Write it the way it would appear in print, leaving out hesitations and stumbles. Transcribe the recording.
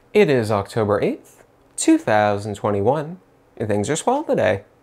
It is October 8th, 2021, and things are swell today.